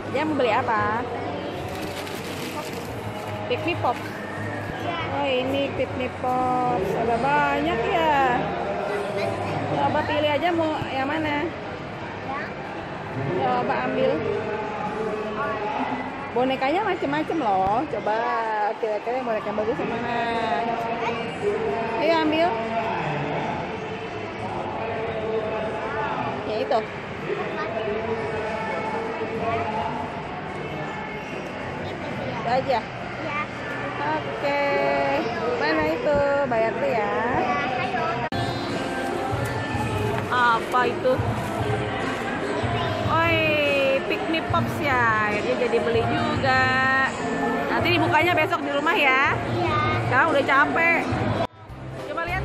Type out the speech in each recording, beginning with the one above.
Dia mau beli apa? Pick me pop. Oh ini pick me pop. Ada banyak ya. Coba pilih aja mau yang mana. Coba ambil. Bonekanya macam-macam loh. Coba kira-kira boneka yang bagus yang mana. Ayo ambil. Ya itu. Itu aja. Oke. Mana itu? Bayar tuh ya. Apa itu? Oi, pick me pops ya. Akhirnya jadi beli juga. Nanti dibukanya besok di rumah ya. Iya. Sekarang udah capek. Coba lihat.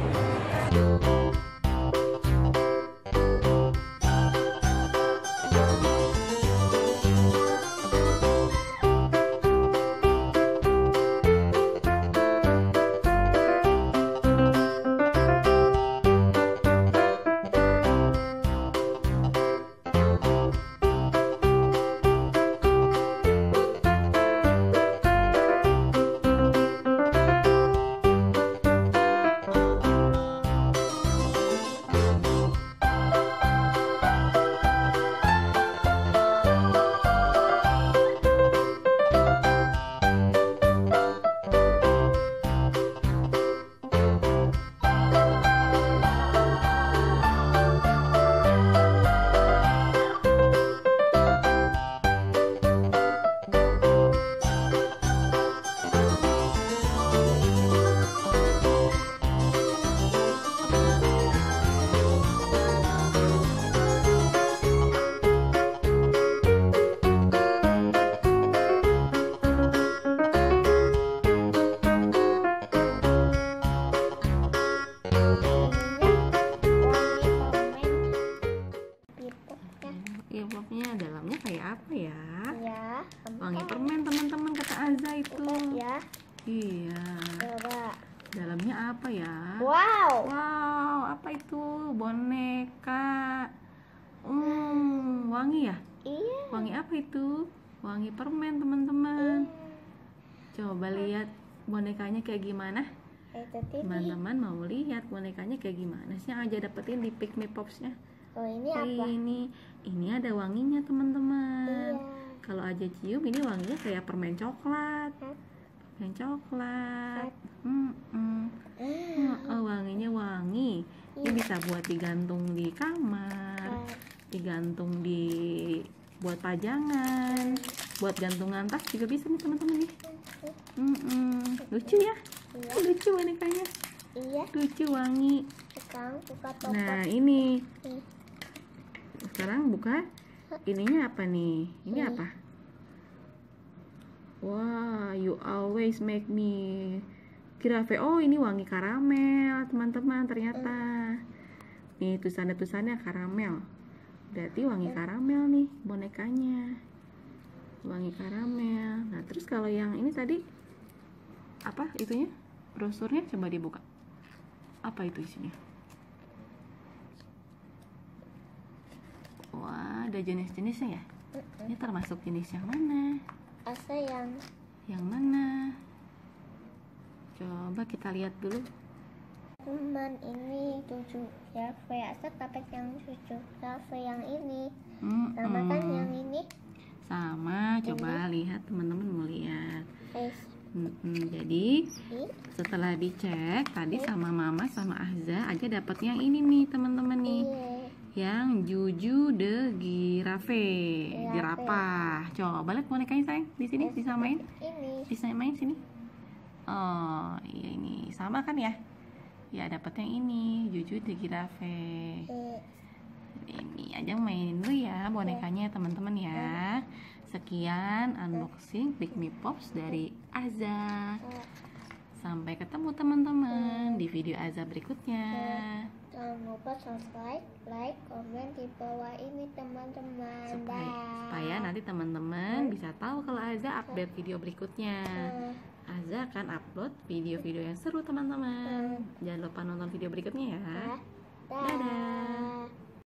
Popnya dalamnya kayak apa ya? Ya. Wangi permen teman-teman kata Azza itu. Ya. Iya. Coba. Dalamnya apa ya? Wow. Wow, apa itu? Boneka. Wangi ya? Iya. Wangi apa itu? Wangi permen teman-teman. Coba lihat bonekanya kayak gimana? Teman-teman mau lihat bonekanya kayak gimana sih yang aja dapetin di Pick Me Pops-nya? Oh ini apa? Ini ada wanginya teman-teman. Iya. Kalau aja cium ini wanginya kayak permen coklat. Permen coklat. Wanginya wangi. Ini bisa buat digantung di kamar, digantung di buat pajangan, buat gantungan tas juga bisa nih teman-teman nih. Lucu ya? Lucu bonekanya. Iya. Lucu wangi. Sekarang buka toples. Nah ini. Sekarang buka ininya apa nih? Ini apa? Wah, you always make me Giraffe. Oh, ini wangi karamel, teman-teman. Ternyata nih tulisannya karamel. Berarti wangi karamel nih bonekanya. Wangi karamel. Nah, terus kalau yang ini tadi apa itunya? Brosurnya coba dibuka. Apa itu isinya? Wah, ada jenis-jenisnya ya? Ini termasuk jenis yang mana? Asa yang mana? Coba kita lihat dulu. Teman ini cucu Giraffe. Asa dapat yang cucu Giraffe yang ini. Sama kan yang ini? Sama, coba lihat teman-teman mau lihat. Jadi setelah dicek tadi sama Mama sama Azza aja dapatnya yang ini nih teman-teman nih. Yang Juju de Giraffe, jerapah. Coba lihat bonekanya sayang di sini disamain. Disamain sini. Oh, iya ini sama kan ya? Ya dapat yang ini, Juju de Giraffe. Ini aja mainin dulu ya bonekanya teman-teman ya. Sekian unboxing Pick Me Pops dari Azza. Sampai ketemu teman-teman di video Azza berikutnya. Jangan lupa subscribe, like, komen di bawah ini teman-teman. Supaya nanti teman-teman bisa tahu kalau Azza update video berikutnya. Azza akan upload video-video yang seru teman-teman. Jangan lupa nonton video berikutnya ya. Dadah.